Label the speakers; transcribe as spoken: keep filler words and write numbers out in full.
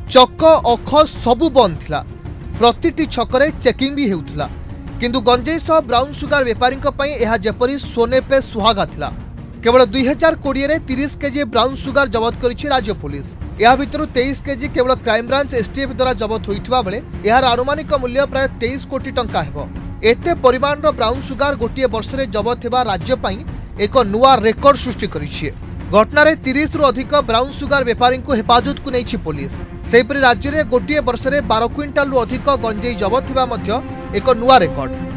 Speaker 1: चक अख सबु बंद थिला। प्रतिटी छकरे चेकिंग भी हेउथिला, किंतु गंजेई सह ब्राउन सुगार बेपारी यह जेपरी सोने पे सुहागा थिला। केवल दुई हजार कोड़े में तीस केजी ब्राउन सुगार जबत करिछि राज्य पुलिस। यह भितर तेईस केजी केवल क्राइमब्रांच एसटीएफ द्वारा जबत होइथिबा बेले यार अनुमानिक मूल्य प्राय तेईस कोटी टंका हेबो। एते परिमाणर ब्राउन सुगार गोटे वर्ष में जबत होगा राज्य पई एक नुआ रेकर्ड सृष्टि करिछि। घटना तीस रु अधिक ब्राउन सुगार बेपारी हेफाजत को नहीं पुलिस। सेहिपरि राज्य में गोटे वर्ष में बारह क्विंटाल रु अधिक गंजेई जबत होगा एक नुआ रेकर्ड।